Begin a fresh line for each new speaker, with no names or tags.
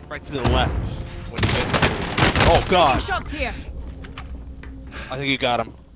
Right to the left. When you get... Oh god!
Shocked here.
I think you got him.